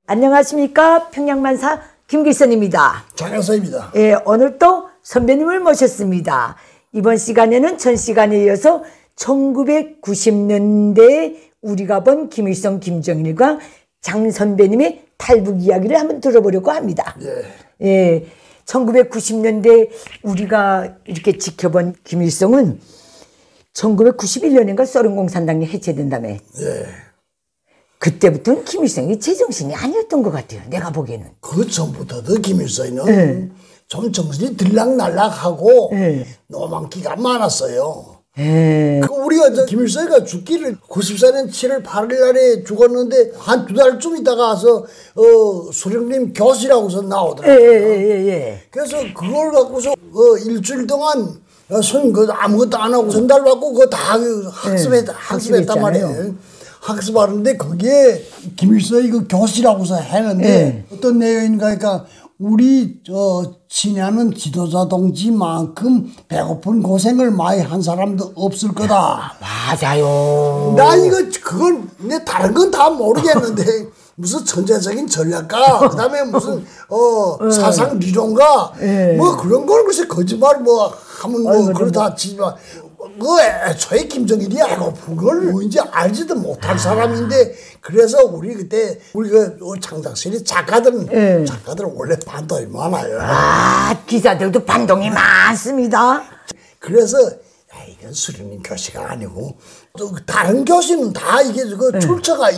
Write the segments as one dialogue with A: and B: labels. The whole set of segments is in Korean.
A: 안녕하십니까. 평양만사 김길선입니다.
B: 장영서입니다.
A: 예, 오늘 또 선배님을 모셨습니다. 이번 시간에는 전 시간에 이어서 1990년대에 우리가 본 김일성, 김정일과 장 선배님의 탈북 이야기를 한번 들어보려고 합니다. 예, 1990년대 우리가 이렇게 지켜본 김일성은 1991년인가 소련공산당이 해체된다며.
B: 예.
A: 그때부터는 김일성이 제정신이 아니었던 것 같아요. 내가 보기에는.
B: 그 전부터도 김일성은 좀 정신이 들락날락하고 노망기가 많았어요. 그 우리가 김일성이가 죽기를 94년 7월 8일 날에 죽었는데 한 두 달쯤 있다가 와서 수령님 교실하고서 나오더라고요. 그래서 그걸 갖고서 일주일 동안 아무것도 안 하고 전달받고 그거 다 학습했단 말이에요. 학습하는데 거기에 김일성이 그 교실하고서 했는데 어떤 내용인가 하니까 우리 친애하는 지도자 동지만큼 배고픈 고생을 많이 한 사람도 없을 거다.
A: 맞아요.
B: 나 그건 내 다른 건 다 모르겠는데 무슨 천재적인 전략가 그다음에 무슨 사상 리론가 뭐 그런 걸 글쎄 거짓말 뭐 하면 뭐 그러다 치지만 애초에 김정일이 배고픈 걸 뭔지 알지도 못할 사람인데 그래서 우리 그때 우리 그 창작실이 작가들은 원래 반동이 많아요.
A: 아, 기자들도 반동이 많습니다.
B: 그래서 이건 수련님 교시가 아니고 또 다른 교시는 다 이게 그 출처가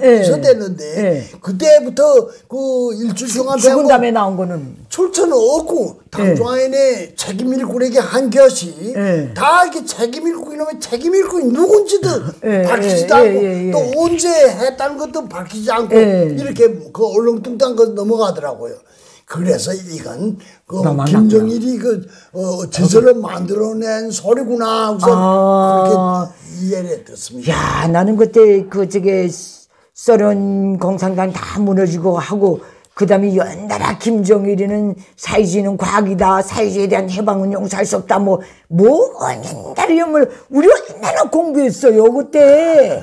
B: 있었댔는데 그때부터 그 일주일 동안
A: 죽은 다음에 나온 거는
B: 출처는 없고 당중하인의 책임일꾼에게 한 교시 다 이렇게 책임일꾼 이놈의 책임일꾼이 누군지도 밝히지도 않고 또 언제 했다는 것도 밝히지 않고 이렇게 그 얼렁뚱땅 거 넘어가더라고요. 그래서 이건 그 김정일이 제설을 만들어낸 소리구나 하고서 그렇게 이해를 했습니다.
A: 야, 나는 그때 소련 공산당 다 무너지고 하고 그다음에 연달아 김정일이는 사회주의는 과학이다. 사회주의에 대한 해방은 용서할 수 없다. 뭐 연달아 연물 우리 얼마나 공부했어요 그때.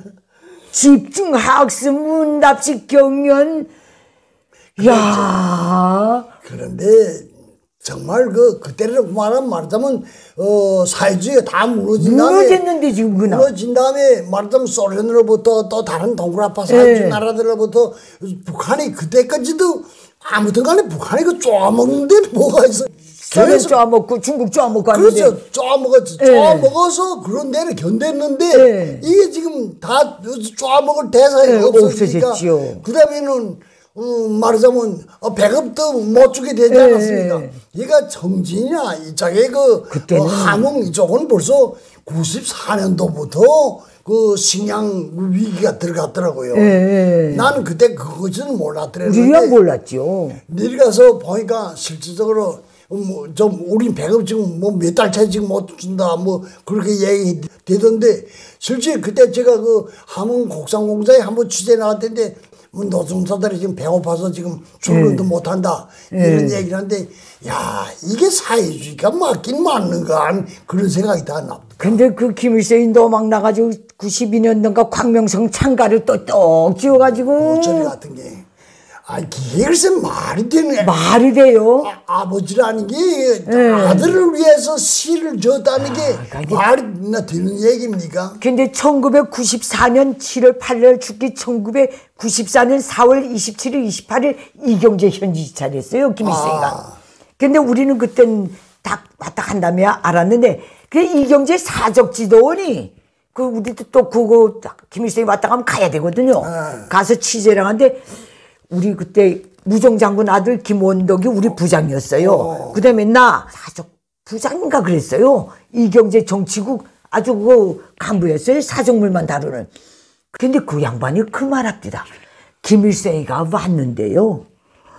A: 집중학습, 문답식 경연. 야.
B: 그런데 정말 그때를 말하자면 사회주의가 다
A: 무너졌는데 지금 그나
B: 무너진 다음에 말하자면 소련으로부터 또 다른 동그라파 사회주의 나라들로부터 북한이 그때까지도 아무튼 간에 북한이 그 쪼아먹는 데는 뭐가 있어.
A: 소련 쪼아먹고 중국 쪼아먹고 하는데
B: 그렇죠. 쪼아먹어서 그런 데를 견뎠는데 이게 지금 다 쪼아먹을 대상이 없어지니까 그 다음에는 말하자면 배급도 못 주게 되지 않았습니까? 얘가 정진이나 이쪽에 함흥 이쪽은 벌써 94년도부터 그 식량 위기가 들어갔더라고요. 나는 그때 그것은 몰랐더랬는데
A: 우리가 몰랐죠.
B: 내려가서 보니까 실질적으로 우린 배급 지금 몇 달 차에 지금 못 준다 그렇게 얘기되던데 실제 그때 제가 그 함흥 곡상공장에 한번 취재 나갔던데 노동자들이 지금 배고파서 지금 출근도 못한다 이런 얘기를 하는데 야 이게 사회주의가 맞긴 맞는가 그런 생각이 다 납니다.
A: 근데 그 김일성이 막 나가지고 92년도인가 광명성 창가를 똑 지어가지고
B: 모처리 같은 게 이게 글쎄 말이 되네.
A: 말이 돼요.
B: 아버지라는 게 아들을 위해서 시를 졌다는 게 말이나 되는 얘기입니까?
A: 근데 1994년 7월 8일 죽기 1994년 4월 27일 28일 이경재 현지지사를 요 김일성이가. 근데 우리는 그땐 딱 왔다 간다며 알았는데 그 이경재 사적지도원이 우리도 또 그거 김일성이 왔다 가면 가야 되거든요. 가서 취재를 하는데 우리 그때 무정장군 아들 김원덕이 우리 부장이었어요. 그 다음에 나 사적 부장인가 그랬어요. 이경재 정치국 아주 간부였어요. 사정물만 다루는. 근데 그 양반이 그 말합니다. 김일성이가 왔는데요.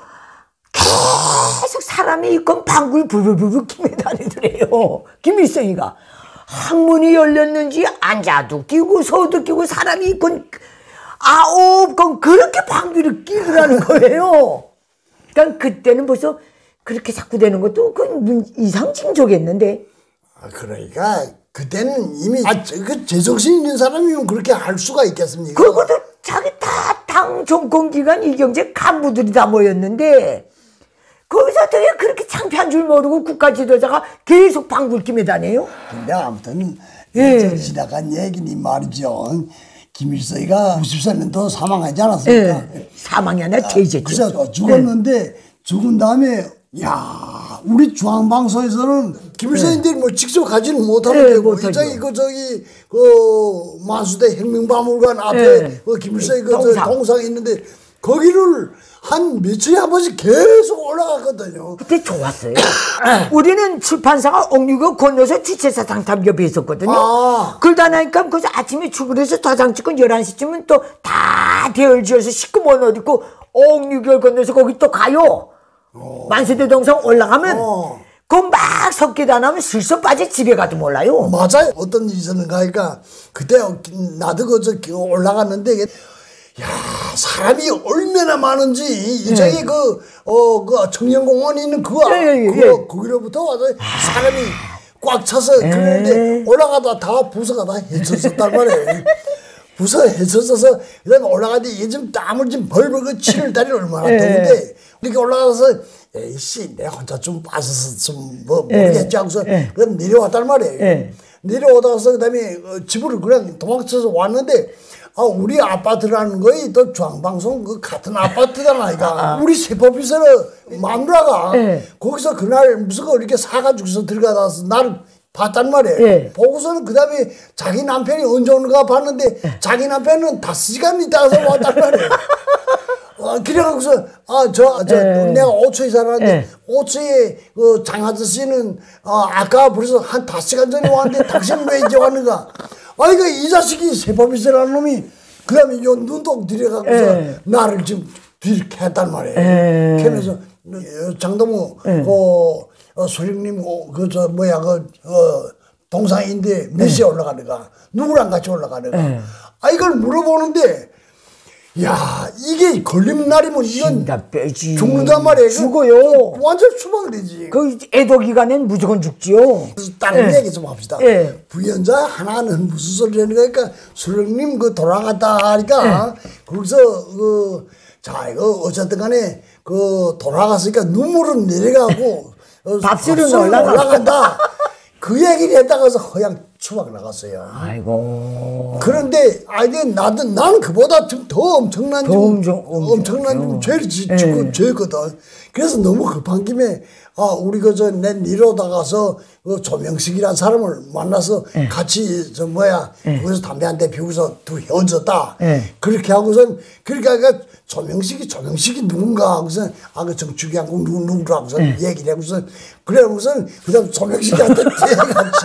A: 계속 사람이 있건 방구를 불불불 키며 다니더래요. 김일성이가. 항문이 열렸는지 앉아도 끼고 서도 끼고 사람이 있건 9건 그렇게 방귀를 끼더라는 거예요. 그러니까 그때는 벌써 그렇게 자꾸 되는 것도 이상 징조겠는데.
B: 그러니까 그때는 이미 그 제정신 있는 사람이면 그렇게 할 수가 있겠습니까?
A: 그것도 자기 다 당 정권기관 이경재 간부들이 다 모였는데 거기서 어떻게 그렇게 창피한 줄 모르고 국가 지도자가 계속 방불김에 다녀요?
B: 근데 아무튼 예전에 지나간 얘기니 말이죠. 김일성이가 94년도 사망하지 않았습니까?
A: 사망이 아니라 퇴제죠.
B: 그래서 죽었는데 죽은 다음에 야 우리 중앙방송에서는 김일성인들이 뭐 직접 가지는 못하는데 저기 그 만수대 혁명박물관 앞에 그 김일성이 그 동상 있는데 거기를 한 며칠에 한 번씩 계속 올라갔거든요.
A: 그때 좋았어요. 우리는 출판사가 옥류교 건너서 주체사 당탑 옆에 있었거든요. 그러다 나니까 그래서 아침에 출근해서 도장 찍고 11시쯤은 또 다 대열 지어서 식구 못 어디 있고 옥류교를 건너서 거기 또 가요. 만세대 동상 올라가면 그 막 섞기도 안 하면 슬쩍 빠져 집에 가도 몰라요.
B: 맞아요. 어떤 일이 있었는가 하니까 그때 나도 그 올라갔는데 야 사람이 얼마나 많은지 이쪽에 그 청년공원에 있는 거기로부터 와서 사람이 꽉 차서 그런데 올라가다 다 부서가 다 헤쳐졌단 말이에요. 부서 헤쳐져서 그다음에 올라가는데 요즘 땀을 좀 벌벌 그 7월달이 얼마나 더운데 이렇게 올라가서 에이씨 내가 혼자 좀 빠져서 좀 뭐 모르겠지 하고서 그럼 내려왔단 말이에요. 내려오다가서 그다음에 집으로 그냥 도망쳐서 왔는데 우리 아파트라는 거이 또 중앙방송 그 같은 아파트잖아. 우리 세법비서는 마누라가 거기서 그날 무슨 거 이렇게 사가지고서 들어가서 나를 봤단 말이에요. 보고서는 그 다음에 자기 남편이 언제 오는가 봤는데 자기 남편은 5시간 있다가 왔단 말이에요. 그래갖고서 내가 오초에 살았는데 오초에 그 장 아저씨는 아까 벌써 한 5시간 전에 왔는데 당신은 왜 이제 왔는가? 그러니까 이 자식이 세법이서라는 놈이 그 다음에 요 눈독 들여갖고서 나를 지금 뒤를 캤단 말이에요. 캐면서 장동무 소령님 동상인데 몇 시에 올라가는가? 누구랑 같이 올라가는가? 이걸 물어보는데 야 이게 걸리는 날이면 이건 죽는단 말이에요.
A: 죽어요.
B: 완전 추방되지.
A: 그 애도 기간엔 무조건 죽지요.
B: 다른 얘기 좀 합시다. 부연자 하나는 무슨 소리 하는 거니까 수령님 그 돌아갔다 하니까 거기서 이거 어쨌든 간에 그 돌아갔으니까 눈물은 내려가고
A: 밥술은
B: 올라간다. 그 얘기를 했다가서 허양 추방 나갔어요.
A: 아이고.
B: 그런데 나는 그보다 더 엄청난 죄거든. 그래서 너무 급한 김에 우리 내 니로다 가서 그 조명식이라는 사람을 만나서 같이 거기서 담배 한 대 피우고서 두 헤어졌다. 그렇게 하고선 그러니까 조명식이 누군가 하고서 그 정축이 하고 누구라 하고서 얘기를 하고서 그래 하고선 그다음 조명식한테 대해갔지.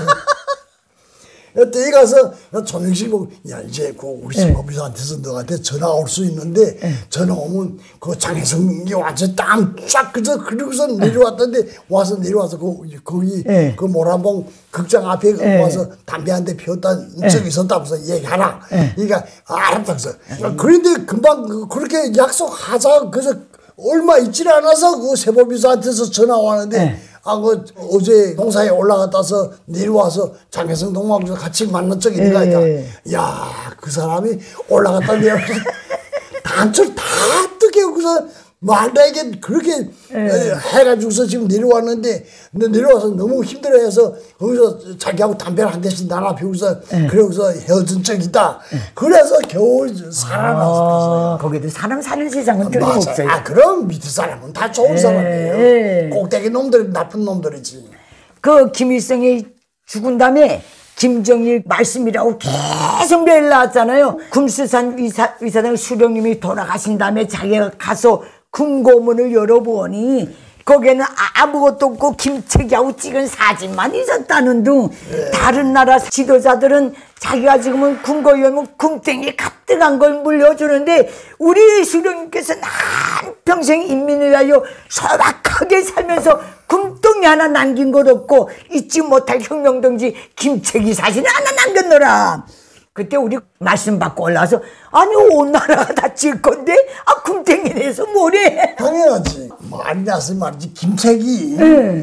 B: 때 가서 조명식 보고 야 이제 우리 세법비서한테서 너한테 전화 올 수 있는데 전화 오면 그 장혜성이 완전 땀쫙 그러고서 내려왔던데 내려와서 거기 그 모란봉 극장 앞에 와서 담배 한 대 피웠다 저기 있었다면서 얘기하라. 그러니까 알았다 그래서 그런데 금방 그렇게 약속하자 그래서 얼마 있지 않아서 그 세법비서한테서 전화 왔는데 어제 동사에 올라갔다서 내려와서 장혜성 동무하고 같이 만난 적이 있는 거니까 야, 그 사람이 올라갔다 내려와서 단추를 다 뜯겨서 말다에게 그렇게 해가지고서 지금 내려왔는데 내려와서 너무 힘들어해서 거기서 자기하고 담배를 한 대씩 나눠 피우고서 그러고서 헤어진 적이 있다. 그래서 겨우 살아났어요.
A: 거기도 사람 사는 세상은 틀림없어요.
B: 그럼 밑에 사람은 다 좋은 사람이에요. 꼭대기 놈들이 나쁜 놈들이지.
A: 그 김일성이 죽은 다음에 김정일 말씀이라고 계속 매일 나왔잖아요. 금수산 위사장 수령님이 돌아가신 다음에 자기가 가서 금고문을 열어보니 거기에는 아무것도 없고 김책이하고 찍은 사진만 있었다는 등 다른 나라 지도자들은 자기가 지금은 금고 열면 금땡이 가득한 걸 물려주는데 우리 수령님께서는 한평생 인민을 위하여 소박하게 살면서 금덩이 하나 남긴 것 없고 잊지 못할 혁명동지 김책이 사진을 하나 남겼노라. 그때 우리 말씀 받고 올라와서 아니 온 나라가 다 질 건데 금땡이 내서 뭐래.
B: 당연하지. 말이 나서 말이지 김책이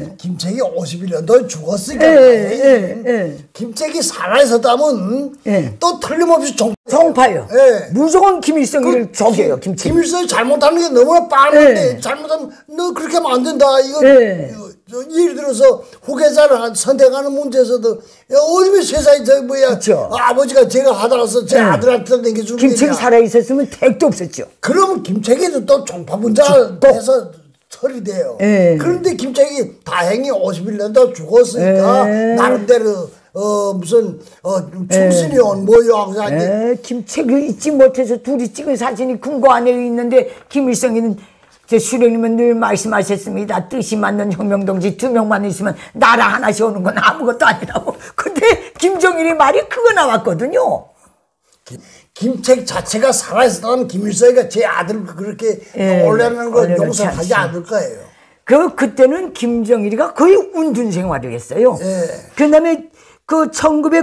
B: 51년도에 죽었으니까 김책이 살아있었다면 또 틀림없이
A: 정파요. 무조건 김일성이를 적여요.
B: 김일성이 잘못하는 게 너무나 뻔한데 잘못하면 너 그렇게 하면 안 된다. 이거 예를 들어서 후계자를 선택하는 문제에서도 어디면 세상에 저 뭐야 아버지가 제가 하다가서 제 아들한테 남겨주는 게
A: 김책이 살아있었으면 택도 없었죠.
B: 그러면 김책이도 또 종파분자 해서 처리돼요. 그런데 김책이 다행히 51년도 죽었으니까 나름대로 무슨 충신이온 뭐요 하고서
A: 김책을 잊지 못해서 둘이 찍은 사진이 금고 안에 있는데 김일성이는 제 수령님은 늘 말씀하셨습니다. 뜻이 맞는 혁명동지 2명만 있으면 나라 하나씩 오는 건 아무것도 아니라고. 근데 김정일의 말이 그거 나왔거든요.
B: 김책 자체가 살아있었다면 김일성이가 제 아들을 그렇게 올려놓는 걸 용서하지 않을 거예요.
A: 그때는 김정일이가 거의 운둔 생활을 했어요. 그 다음에 그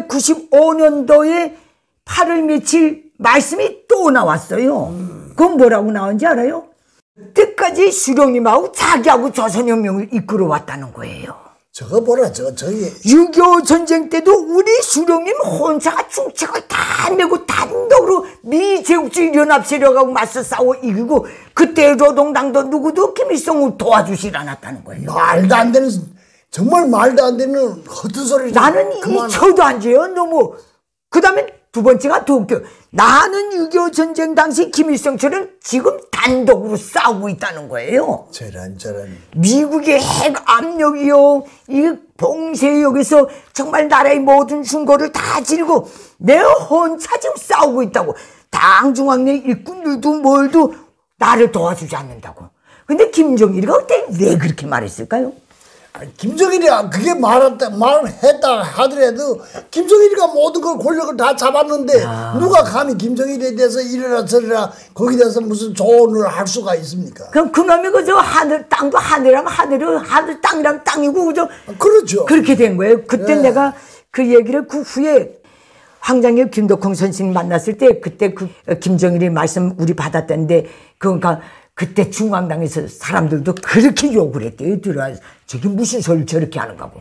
A: 1995년도에 8월 며칠 말씀이 또 나왔어요. 그건 뭐라고 나온지 알아요? 그때까지 수령님하고 자기하고 조선혁명을 이끌어 왔다는 거예요.
B: 저거 보라, 저기.
A: 6.25 전쟁 때도 우리 수령님 혼자가 중책을 다 내고 단독으로 미제국주의 연합세력하고 맞서 싸워 이기고 그때 노동당도 누구도 김일성을 도와주질 않았다는 거예요.
B: 말도 안 되는, 정말 말도 안 되는 헛된 소리.
A: 나는 잊혀도 안 돼요. 너무. 그 다음에 두 번째가 더 웃겨. 나는 6.25 전쟁 당시 김일성처럼 지금 단독으로 싸우고 있다는 거예요.
B: 저런.
A: 미국의 핵 압력이요. 이 봉쇄역에서 정말 나라의 모든 순고를 다 지르고 내 혼자 지금 싸우고 있다고. 당 중앙내 일꾼들도 뭘도 나를 도와주지 않는다고. 근데 김정일이가 그때 왜 그렇게 말했을까요?
B: 김정일이가 그게 말했다 하더라도 김정일이가 모든 걸 권력을 다 잡았는데 누가 감히 김정일에 대해서 이래라 저래라 거기에 대해서 무슨 조언을 할 수가 있습니까?
A: 그럼 그놈이 그저 하늘 땅도 하늘이라면 하늘 땅이라면 땅이고 그저
B: 그렇죠.
A: 그렇게 된 거예요. 그때 내가 그 얘기를 그 후에 황장엽 김덕홍 선생님 만났을 때 그때 그 김정일이 말씀 우리 받았다는데 그러니까 그때 중앙당에서 사람들도 그렇게 욕을 했대요. 들어와서 저게 무슨 소리를 저렇게 하는가고.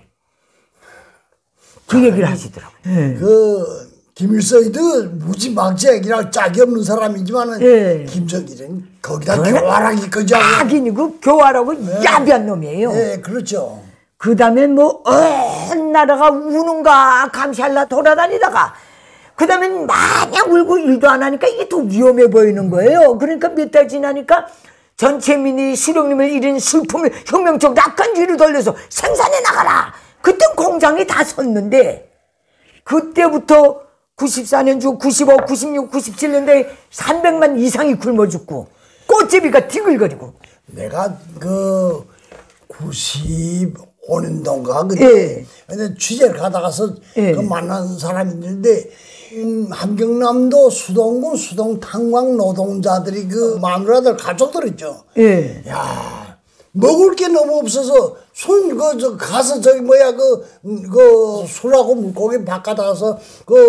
A: 그 얘기를 하시더라고요.
B: 그 김일성이도 무지막지하기라 짝이 없는 사람이지만은 김정일은 거기다 교활하기 그저
A: 악인이고 교활하고 야비한 놈이에요.
B: 네, 그렇죠.
A: 그 다음에 뭐 온 나라가 우는가 감시하려 돌아다니다가 그 다음에 마냥 울고 일도 안 하니까 이게 더 위험해 보이는 거예요. 그러니까 몇 달 지나니까 전체민이 수령님을 잃은 슬픔을 혁명적 낙관주의를 돌려서 생산해 나가라. 그때 공장이 다 섰는데 그때부터 94년 중 95, 96, 97년도에 300만 이상이 굶어 죽고 꽃제비가 뒹굴거리고
B: 내가 그 95년도인가 그때 취재를 가다가서 그 만난 사람이 있는데 함경남도 수동군 수동탄광 노동자들이 그 마누라들 가족들 있죠. 야 먹을 게 너무 없어서 가서 저기 뭐야 그 술하고 물고기 바꿔다가서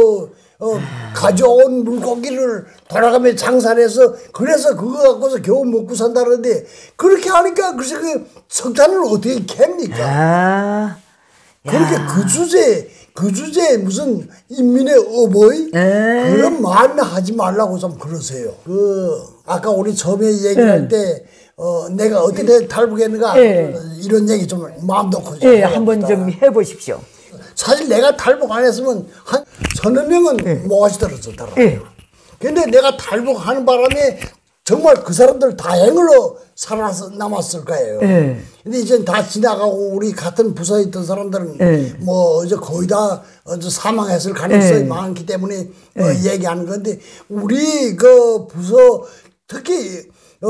B: 가져온 물고기를 돌아가며 장사를 해서 그래서 그거 갖고서 겨우 먹고 산다는데 그렇게 하니까 글쎄 그 석탄을 어떻게 캡니까? 그렇게 그 주제에 무슨 인민의 어버이 그런 말은 하지 말라고 좀 그러세요. 아까 우리 처음에 얘기할 때 내가 어떻게 탈북했는가 이런 얘기 좀 마음 놓고
A: 한번 좀 해보십시오.
B: 사실 내가 탈북 안 했으면 한 서너 명은 모아지 떨어졌더라고요. 근데 내가 탈북하는 바람에 정말 그 사람들 다행으로 살아남았을 거예요. 근데 이제 다 지나가고 우리 같은 부서에 있던 사람들은 뭐 이제 거의 다 사망했을 가능성이 많기 때문에 얘기하는 건데 우리 그 부서 특히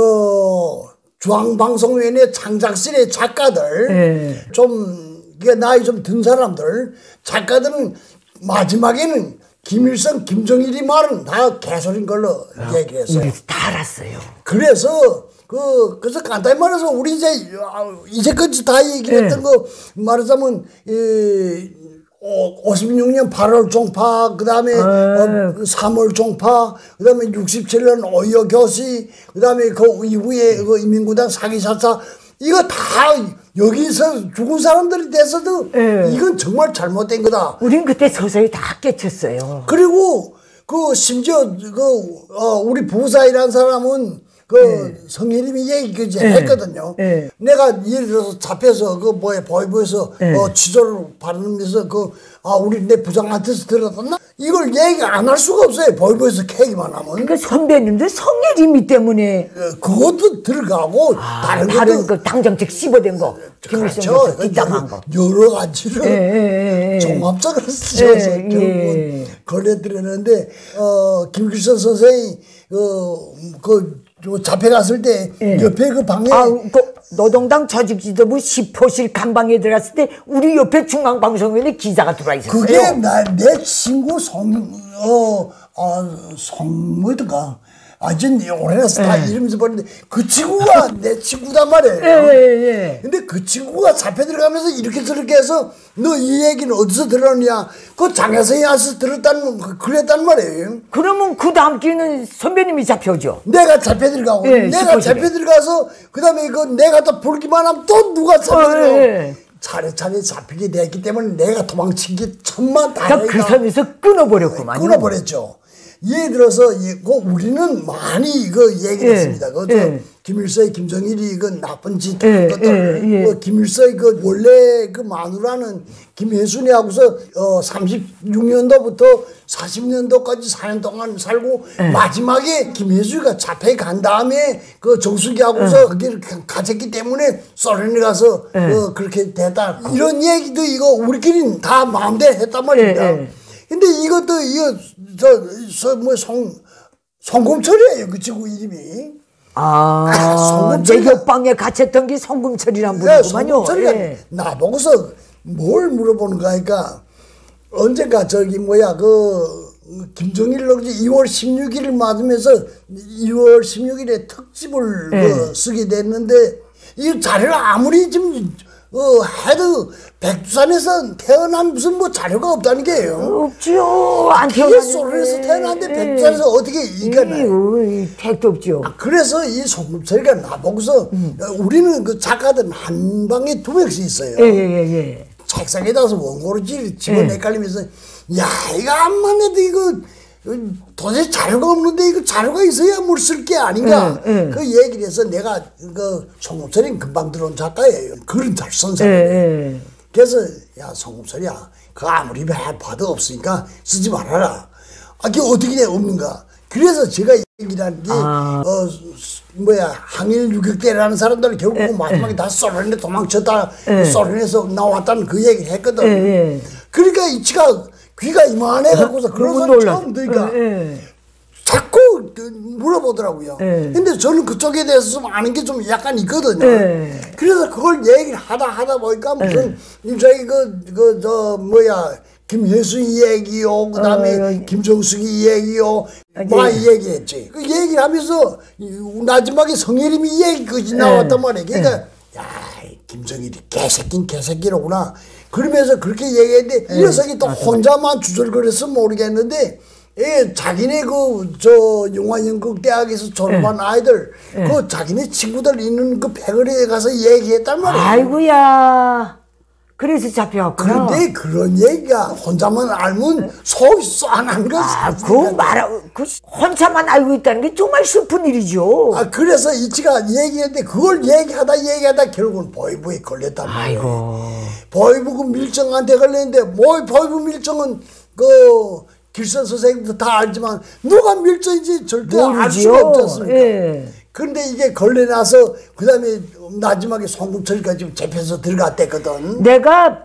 B: 중앙방송위원회 창작실의 작가들 좀 나이 좀 든 사람들 작가들은 마지막에는 김일성, 김정일이 말은 다 개소리인 걸로 얘기했어요.
A: 다 알았어요.
B: 그래서 그래서 간단히 말해서 우리 이제까지 다 얘기했던 거 말하자면 56년 8월 종파, 그 다음에 3월 종파, 그 다음에 67년 오이어 교시, 그 다음에 그 이후에 그 인민구당 사기사사 이거 다 여기서 죽은 사람들이 돼서도 이건 정말 잘못된 거다.
A: 우린 그때 서서히 다 깨쳤어요.
B: 그리고 그 심지어 우리 부사이라는 사람은 성혜림이 얘기 했거든요. 내가 예를 들어서 잡혀서 보이부에서 취조를 받으면서 우리 내 부장한테서 들었었나? 이걸 얘기 안 할 수가 없어요. 보이부에서 캐기만 하면.
A: 그러니까 선배님들 성혜림이 때문에
B: 그것도 들어가고
A: 다른 거 당정책 씹어댄 거.
B: 그렇죠.
A: 뒷담한 거.
B: 여러 가지로 종합적으로 쓰셔서 결국은 걸려들었는데 김길선 선생이 잡혀갔을 때 옆에 그 방에
A: 노동당 조직지도부 10호실 간방에 들어갔을 때 우리 옆에 중앙방송국에 기자가 들어와 있었어요.
B: 그게 내 친구 뭐든가 전 오래나서 다 이러면서 보는데 그 친구가 내 친구단 말이에요. 근데 그 친구가 잡혀 들어가면서 이렇게 저렇게 해서 너 이 얘기는 어디서 들었냐? 그 장혜성이 와서 그랬단 말이에요.
A: 그러면 그 다음 기회는 선배님이 잡혀오죠.
B: 내가 잡혀 들어가고 내가 잡혀 들어가서 그다음에 내가 또 불기만 하면 또 누가 잡혀 들어가고 차례차례 잡히게 됐기 때문에 내가 도망친 게 천만 다행이다.
A: 그 선에서 끊어버렸구만요.
B: 끊어버렸죠. 예를 들어서 우리는 많이 얘기를 했습니다. 김일서의 김정일이 나쁜 짓 한 것들. 김일서의 원래 마누라는 김혜순이하고서 36년도부터 40년도까지 4년 동안 살고 마지막에 김혜순이가 잡혀간 다음에 정수기하고서 거기를 가졌기 때문에 소련에 가서 그렇게 됐다. 이런 얘기도 우리끼리 다 마음대로 했단 말입니다. 근데 이것도 송금철이에요. 그 친구 이름이.
A: 내 옆방에 갇혔던 게 송금철이란 분이구만요.
B: 송금철이가 나보고서 뭘 물어보는가 하니까 언젠가 김정일로 2월 16일을 맞으면서 2월 16일에 특집을 쓰게 됐는데 이 자료를 아무리 지금 해도 백두산에서 태어난 무슨 자료가 없다는 게요.
A: 없죠. 안
B: 태어났는데. 소련에서 태어났는데 백두산에서 어떻게 이겨나요?
A: 택도 없죠.
B: 그래서 이 송금철이가 나보고서 우리는 작가들 한 방에 2명씩 있어요. 책상에다가 원고를 집어내 헷갈리면서 야 이거 암만 해도 이거 도대체 자료가 없는데 이거 자료가 있어야 뭘 쓸 게 아닌가 그 얘기를 해서 내가 송금철이는 금방 들어온 작가예요. 글은 잘 쓴 사람이에요. 그래서 야 송금철이야 그거 아무리 봐도 없으니까 쓰지 말아라. 그게 어떻게 없는가. 그래서 제가 얘기를 한 게 항일 유격대라는 사람들은 결국 마지막에 다 소련에 도망쳤다 소련에서 나왔다는 그 얘기를 했거든. 그러니까 이 치가 귀가 이만해 갖고서 그런 사람 처음 들으니까 자꾸 물어보더라고요. 근데 저는 그쪽에 대해서 좀 아는 게 좀 약간 있거든요. 그래서 그걸 얘기를 하다 보니까 무슨 저기 김혜순이 얘기요, 그 다음에 김정숙이 얘기요, 많이 얘기했지. 그 얘기를 하면서 마지막에 성혜림이 얘기까지 나왔단 말이에요. 그러니까 야 김정일이 개새끼로구나. 그러면서 그렇게 얘기했는데 이 녀석이 또 혼자만 주절거려서 모르겠는데 자기네 용화연극대학에서 졸업한 아이들 자기네 친구들 있는 패거리에 가서 얘기했단 말이에요.
A: 아이고야. 그래서 잡혀왔구나.
B: 그런데 그런 얘기가 혼자만 알면 속이 쏘안한 거지.
A: 혼자만 알고 있다는 게 정말 슬픈 일이죠.
B: 그래서 이치가 얘기했는데 그걸 얘기하다 결국은 보이부에 걸렸단 말이에요.
A: 아이고.
B: 보이부 밀정한테 걸렸는데 보이부 밀정은 길선 선생님도 다 알지만 누가 밀정인지 절대 알 수가 없지 않습니까? 그런데 이게 걸려나서 그 다음에 마지막에 송금철까지 잡혀서 들어갔댔거든.
A: 내가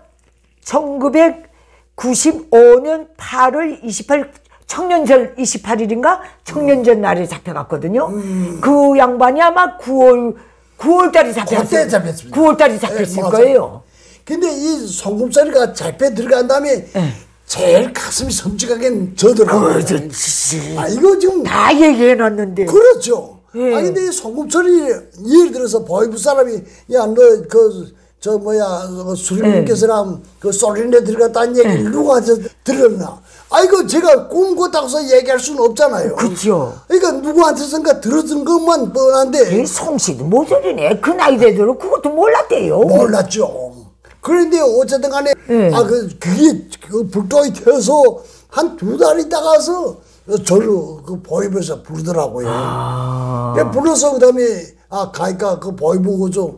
A: 1995년 8월 28일 청년절 28일인가 청년절 날에 잡혀갔거든요. 그 양반이 아마 9월달에 잡혔어요.
B: 그때 잡혔습니다.
A: 9월달에 잡혔을 거예요.
B: 근데 이 송금철이가 잡혀 들어간 다음에 제일 가슴이 섬찟하게 저더라고요. 이거 지금
A: 다 얘기해놨는데.
B: 그렇죠. 근데 송금철이 예를 들어서 보이부 사람이 야 너 저 뭐야 수리님께서랑 그 소련에 들어갔다는 얘기를 누구한테 들었나? 아이고 제가 꿈 꿨다고서 얘기할 수는 없잖아요.
A: 그렇죠.
B: 그러니까 누구한테선가 들었던 것만 뻔한데.
A: 이 송씨도 모자르네. 그 나이 되도록 그것도 몰랐대요.
B: 몰랐죠. 그런데 어쨌든 간에 그게 그 불도이 튀어서 한 2달 있다가서 저를 그 보이부에서 부르더라고요. 불러서 그다음에 가니까 그 보이부 좀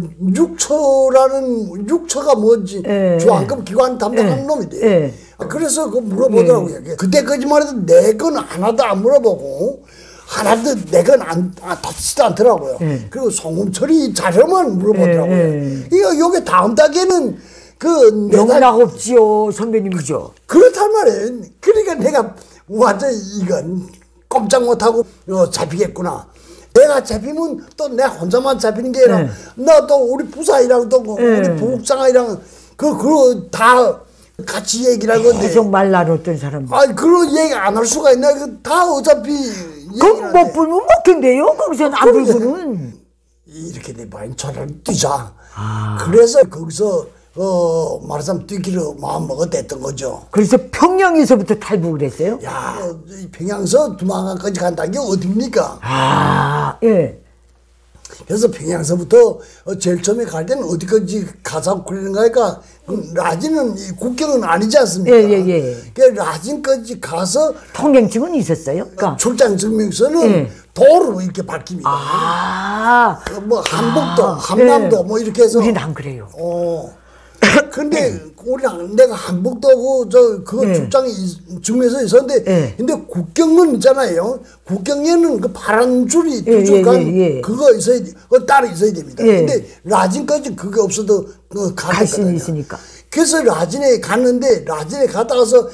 B: 육처가 뭔지 중앙급 기관 담당하는 놈인데 그래서 그 물어보더라고요. 그때까지만 해도 내 건 하나도 안 물어보고 하나도 내 건 닿지도 않더라고요. 그리고 송금철이 자료만 물어보더라고요. 이거 요게 다음 달에는 그
A: 영락 없지요 선배님이죠.
B: 그렇단 말이에요. 그러니까 내가 완전 이건 꼼짝 못하고 잡히겠구나. 내가 잡히면 또 내 혼자만 잡히는 게 아니라 나 또 우리 부사이랑 또 우리 부국장이랑 그거 다 같이 얘기를 하건데
A: 계속 말 나눴던 사람.
B: 아니 그런 얘기 안 할 수가 있나? 다 어차피
A: 그럼 못 불면 못 견뎌요. 거기서는 안 불고는
B: 이렇게 내 많이 저를 뛰자. 그래서 거기서 말하자면 뛰기로 마음 먹었댔던 거죠.
A: 그래서 평양에서부터 탈북을 했어요?
B: 야, 평양서 두만강까지 간다는 게 어딥니까?
A: 예.
B: 그래서 평양서부터 제일 처음에 갈 때는 어디까지 가서 그러는가 하니까 라진은 국경은 아니지 않습니까?
A: 예.
B: 그 라진까지 가서
A: 통행증은 있었어요? 그러니까.
B: 출장 증명서는 도로 이렇게 밝힙니다. 뭐 한북도, 함남도 뭐 이렇게 해서.
A: 우리는 안 그래요.
B: 근데 내가 한북도고 그거 출장이 증명서 있었는데 근데 국경은 있잖아요. 국경에는 그 파란 줄이 두 줄 간 그거 있어야 돼. 따로 있어야 됩니다. 근데 라진까지 그게 없어도
A: 갈 수는 있으니까.
B: 그래서 라진에 갔는데 라진에 갔다 와서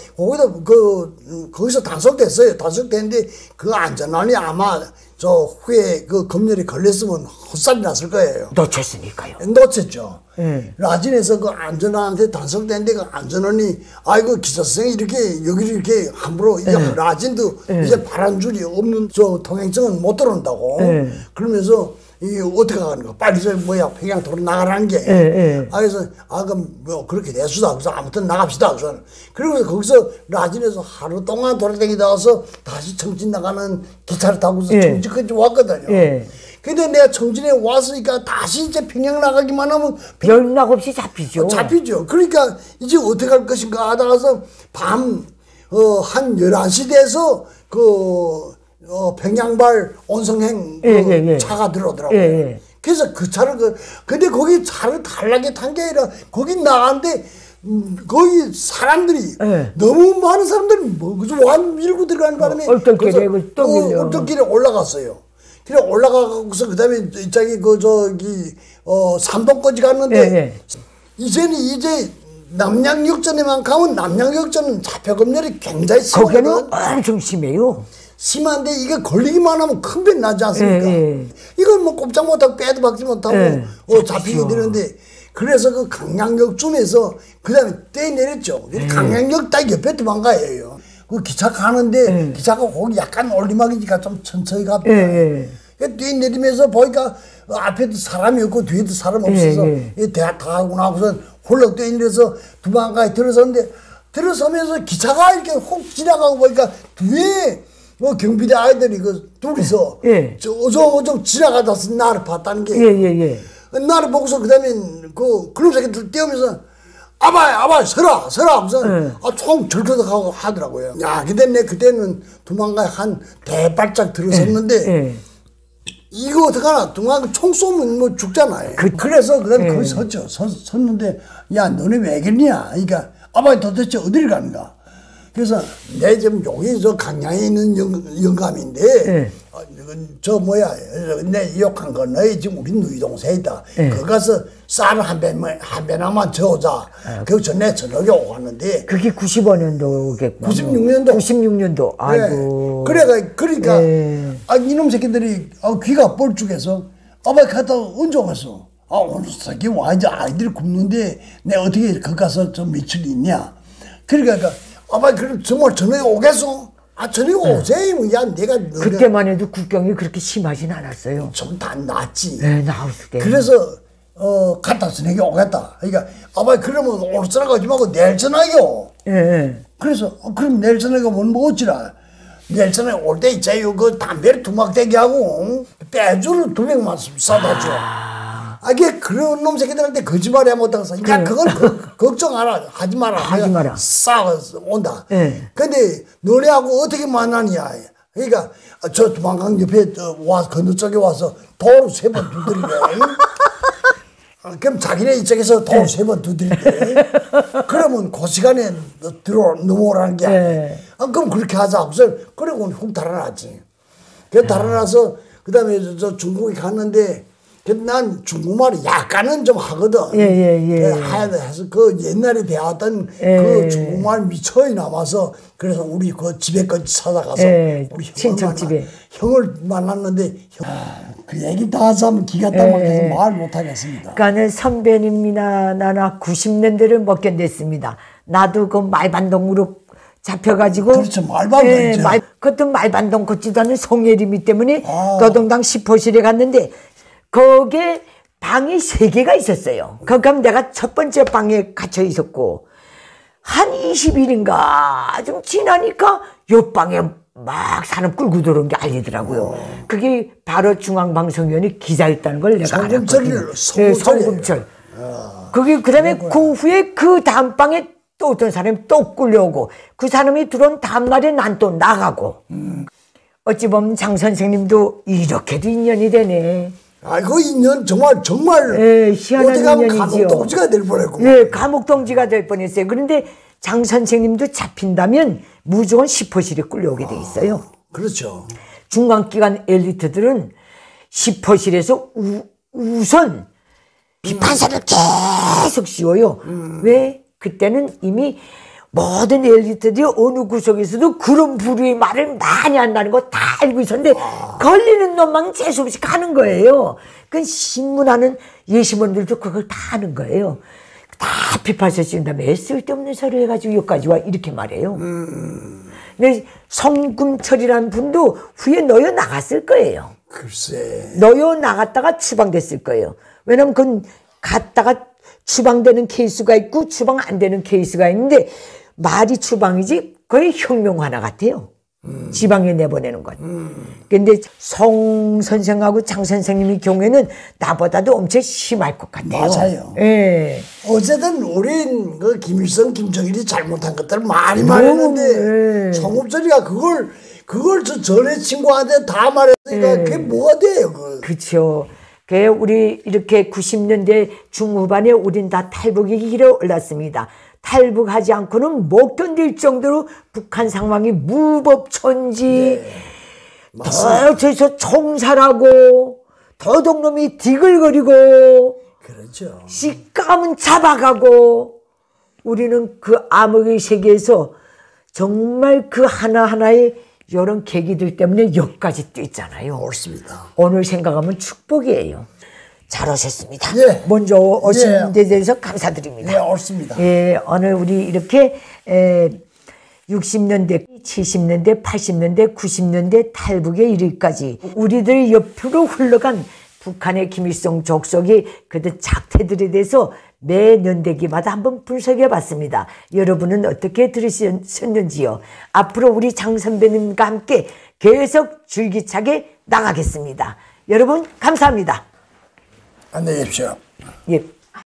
B: 거기서 단속됐어요. 단속됐는데 그 안전한이 아마 저 후에 그 검열이 걸렸으면 헛살이 났을 거예요.
A: 놓쳤으니까요.
B: 놓쳤죠. 라진에서 그 안전한테 단속됐는데 그 안전원이 아이고 기사선생이 이렇게 여기를 이렇게 함부로 이제 라진도 이제 파란 줄이 없는 저 통행증은 못 들어온다고. 그러면서 이게 어떻게 가는 거야? 빨리 저 평양 도로 나가라는 게. 그래서 그럼 뭐 그렇게 대수다. 그래서 아무튼 나갑시다. 그리고 거기서 라진에서 하루 동안 돌아다니다 와서 다시 청진 나가는 기차를 타고서 청진까지 왔거든요. 근데 내가 청진에 왔으니까 다시 이제 평양 나가기만 하면
A: 연락 없이 잡히죠.
B: 잡히죠. 그러니까 이제 어떻게 할 것인가 하다가서 밤 한 11시 돼서 평양발 온성행 차가 들어오더라고요. 그래서 그 차를 근데 거기 차를 달라게 탄 게 아니라 거기 나갔는데 거기 사람들이 너무 많은 사람들이 뭐 그저 완 밀고 들어가는 바람에 얼떨길에 올라갔어요. 그래 올라가고서 그다음에 저기 삼동까지 갔는데 이제 남양역전에만 가면 남양역전은 자폐검열이 굉장히 심하거든.
A: 거기는 엄청 심해요.
B: 심한데 이게 걸리기만 하면 큰 변 나지 않습니까? 이건 뭐 꼼짝 못하고 빼도 박지 못하고 잡히게 되는데 그래서 그 강양역쯤에서 그 다음에 떼 내렸죠. 강양역 딱 옆에 도망가요. 그 기차 가는데 기차가 거기 약간 올리막이니까 좀 천천히 갔다. 떼 내리면서 보니까 앞에도 사람이 없고 뒤에도 사람 없어서 대학 다 하고 나고서 홀로 떼 내려서 도망가에 들어서면서 기차가 이렇게 훅 지나가고 보니까 뒤에 경비대 아이들이 둘이서 어정어정 지나가다 나를 봤다는 게 나를 보고서 그다음에 그놈 새끼들 뛰어오면서 아바이 서라 하면서 총 절거덕하고 하더라고요. 야 근데 내 그때는 도망가에 한 대발짝 들어섰는데 이거 어떡하나 도망가 총 쏘면 뭐 죽잖아요. 그래서 그다음에 거기 섰는데 야 너네 왜 그러냐. 그러니까 아바이 도대체 어디를 가는가. 그래서 내 지금 여기 강양에 있는 영감인데 내 욕한 거 너희 지금 우리 누이 동생이다. 거기 가서 쌀 한 배나만 저오자. 그래서 내 저녁에 오고 왔는데
A: 그게 95년도겠구나. 96년도. 아이고.
B: 그러니까 이놈 새끼들이 귀가 뻘쭉해서 아빠 갔다 언제 왔어? 오늘 새끼 와 이제 아이들이 굶는데 내가 어떻게 거기 가서 좀 며칠 있냐? 그러니까 아빠 그럼 정말 저녁에 오겠어? 저녁에 오세요. 야 내가
A: 그때만 해도 국경이 그렇게 심하진 않았어요.
B: 좀 다 낫지.
A: 나올 때.
B: 그래서 갖다 쓰내기 오겠다. 그러니까 아빠 그러면 오늘 전화가지 말고 내일 전화요.
A: 예.
B: 그래서 그럼 내일 전화가 뭐 어찌라. 내일 전화 올 때 있자요. 그 담배를 두막대기 하고 빼주를 200만 싸다 줘. 이게 그런 놈 새끼들한테 거짓말이야 못하겠어. 그러니까 그걸 걱정 하지 마라.
A: 하지 마라.
B: 싸워 온다.
A: 예.
B: 근데 너네하고 어떻게 만나냐. 그러니까 저 두만강 옆에 와 건너쪽에 와서 도로 3번 두드리게. 그럼 자기네 이쪽에서 도로 3번 두드리게. 그러면 그 시간에 넘어오라는 게 아니야. 그럼 그렇게 하자. 그리고 훅 달아났지. 그 달아나서 그다음에 저 중국에 갔는데 난 중국말을 약간은 좀 하거든. 해야 돼. 해서 그 옛날에 배웠던 그 중국말 미처이 남아서 그래서 우리 그 집에까지 찾아가서 우리
A: 친척집에
B: 형을 만났는데 그 얘기 다 하자면 기가 딱 막혀서 말 못하겠습니다.
A: 그러니까 선배님이나 나나 90년대를 못 견뎠습니다. 나도 그 말반동으로 잡혀가지고
B: 그렇죠. 말반동이죠.
A: 그것도 말반동 걷지도 않은 송예림이 때문에 노동당 10호실에 갔는데 거기에 방이 3개가 있었어요. 그럼 내가 첫 번째 방에 갇혀 있었고 한 20일인가 좀 지나니까 옆방에 막 사람 끌고 들어온 게 알리더라고요. 그게 바로 중앙방송위원회 기자였다는 걸 내가 알았거든요. 송금철. 그게 그다음에 그 후에 그 다음 방에 또 어떤 사람이 또 끌려오고 그 사람이 들어온 다음 날에 난 또 나가고 어찌 보면 장 선생님도 이렇게도 인연이 되네.
B: 그 인연 정말
A: 희한한 인연이지요.
B: 감옥동지가 될 뻔했고.
A: 감옥동지가 될 뻔했어요. 그런데 장 선생님도 잡힌다면 무조건 10호실에 끌려오게 돼 있어요.
B: 그렇죠.
A: 중간기관 엘리트들은 10호실에서 우선 비판사를 계속 씌워요. 왜? 그때는 이미 모든 엘리트들이 어느 구석에서도 그런 부류의 말을 많이 한다는 거 다 알고 있었는데 걸리는 놈만 재수없이 가는 거예요. 그 신문하는 예심원들도 그걸 다 하는 거예요. 다 비판서 씌운 다음에 쓸데없는 소리 해가지고 여기까지 와 이렇게 말해요. 근데 성금철이라는 분도 후에 넣여 나갔을 거예요.
B: 글쎄.
A: 넣여 나갔다가 추방됐을 거예요. 왜냐면 그건 갔다가 추방되는 케이스가 있고 추방 안 되는 케이스가 있는데 말이 추방이지 거의 혁명 하나 같아요. 지방에 내보내는 것. 근데 송 선생하고 장 선생님의 경우에는 나보다도 엄청 심할 것 같아요.
B: 맞아요.
A: 예.
B: 어쨌든 우린 그 김일성, 김정일이 잘못한 것들을 많이 말했는데 송금철이가 그걸 저 전에 친구한테 다 말했으니까 그게 뭐가 돼요?
A: 그렇죠. 우리 이렇게 90년대 중후반에 우린 다 탈북의 길에 올랐습니다. 탈북하지 않고는 못 견딜 정도로 북한 상황이 무법천지, 저기서 총살하고 도둑놈이 디글거리고
B: 그렇죠.
A: 씨까면 잡아가고 우리는 그 암흑의 세계에서 정말 그 하나하나의 이런 계기들 때문에 여기까지 뛰었잖아요.
B: 옳습니다.
A: 오늘 생각하면 축복이에요. 잘 오셨습니다. 먼저 오신 데 대해서 감사드립니다.
B: 옳습니다.
A: 오늘 우리 이렇게 60년대, 70년대, 80년대, 90년대 탈북에 이르기까지 우리들 옆으로 흘러간 북한의 김일성 족속의 그 작태들에 대해서 매 년대기마다 한번 분석해 봤습니다. 여러분은 어떻게 들으셨는지요? 앞으로 우리 장 선배님과 함께 계속 줄기차게 나가겠습니다. 여러분 감사합니다.
B: 안녕히 계십시오.
A: 예.